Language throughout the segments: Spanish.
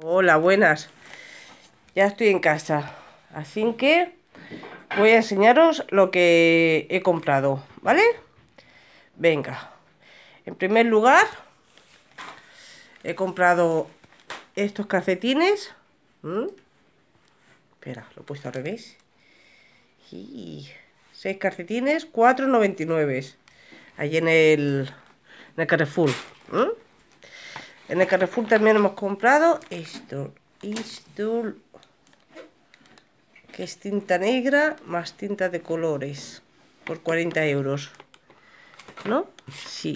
Hola, buenas. Ya estoy en casa, así que voy a enseñaros lo que he comprado, ¿vale? Venga. En primer lugar, he comprado estos calcetines. Espera, lo he puesto al revés. Y 6 calcetines, 4,99. Allí en el Carrefour. En el Carrefour también hemos comprado esto, que es tinta negra más tinta de colores, por 40 euros, ¿no? Sí.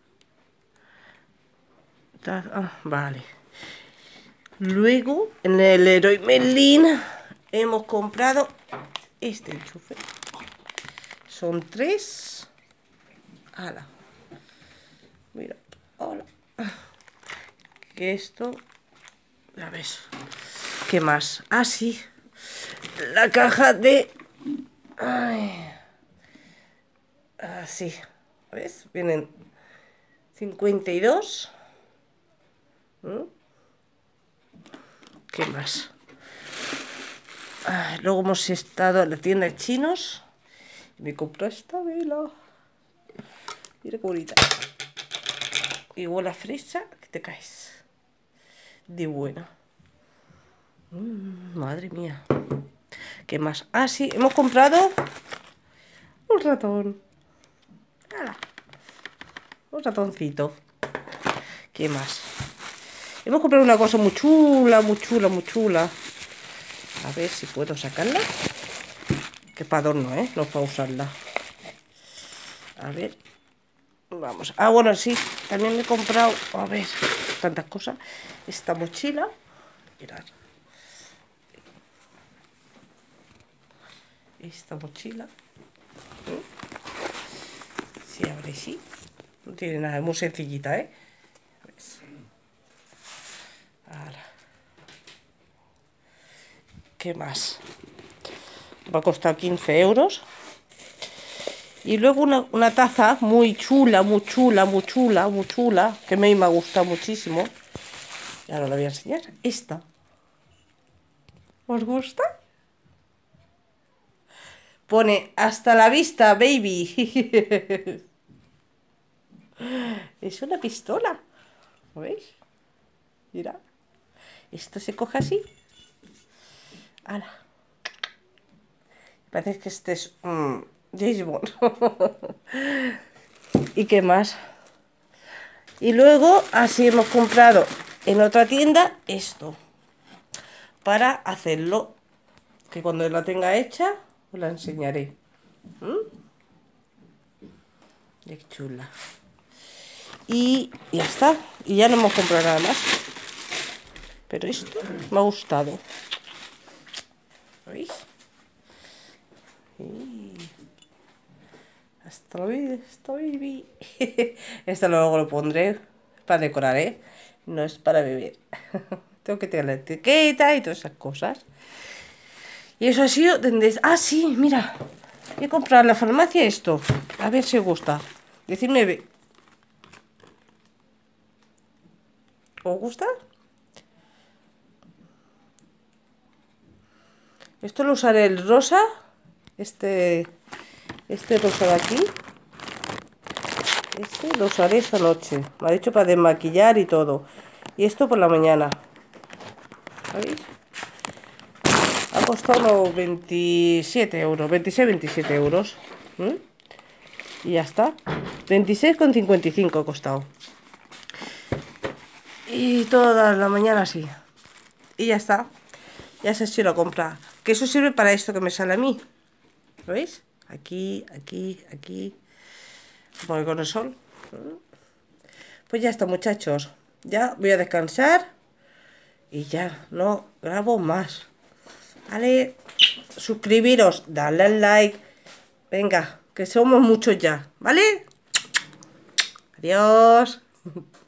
Vale. Luego, en el Leroy Merlin hemos comprado este enchufe. Son 3. ¡Hala! Mira, hola. Que esto, ya ves. ¿Qué más? Ah, sí. La caja de... Ay. Así. ¿Ves? Vienen 52. ¿Qué más? Luego hemos estado en la tienda de chinos y me compré esta vela. Mira qué bonita. Igual a fresa que te caes. De buena. Madre mía. ¿Qué más? Ah, sí, hemos comprado un ratón. ¡Hala! Un ratoncito. ¿Qué más? Hemos comprado una cosa muy chula, muy chula, muy chula. A ver si puedo sacarla. Que para adorno, ¿eh? No para usarla. A ver. Vamos. Ah, bueno, sí. También me he comprado, a ver, tantas cosas. Esta mochila. Mirad. Esta mochila. Sí, abre, sí. No tiene nada, es muy sencillita, ¿eh? Ahora. ¿Qué más? Va a costar 15 euros. Y luego una taza muy chula, muy chula, muy chula, muy chula, que a mí me ha gustado muchísimo. Y ahora la voy a enseñar. Esta. ¿Os gusta? Pone hasta la vista, baby. Es una pistola. ¿Lo veis? Mira. Esto se coge así. ¡Hala! Parece que este es James Bond. ¿Y qué más? Y luego así hemos comprado en otra tienda esto. Para hacerlo. Que cuando la tenga hecha os la enseñaré. Qué chula. Y ya está. Y ya no hemos comprado nada más. Pero esto me ha gustado. ¿Veis? Hasta baby. Esto luego lo pondré para decorar, ¿eh? No es para beber. Tengo que tener la etiqueta y todas esas cosas. Y eso ha sido... Ah, sí, mira. He comprado en la farmacia esto. A ver si os gusta. Decidme... ¿Os gusta? Esto lo usaré el rosa. Este rosa de aquí. Este lo usaré esta noche. Me ha dicho para desmaquillar y todo. Y esto por la mañana. ¿Sabéis? Ha costado unos 27 euros. 26-27 euros. Y ya está. 26,55 ha costado. Y toda la mañana así. Y ya está. Ya sé si lo compra. Que eso sirve para esto que me sale a mí. ¿Lo veis? Aquí, aquí, aquí. Porque con el sol. Pues ya está, muchachos. Ya voy a descansar. Y ya no grabo más. Vale. Suscribiros. Darle al like. Venga, que somos muchos ya. ¿Vale? Adiós.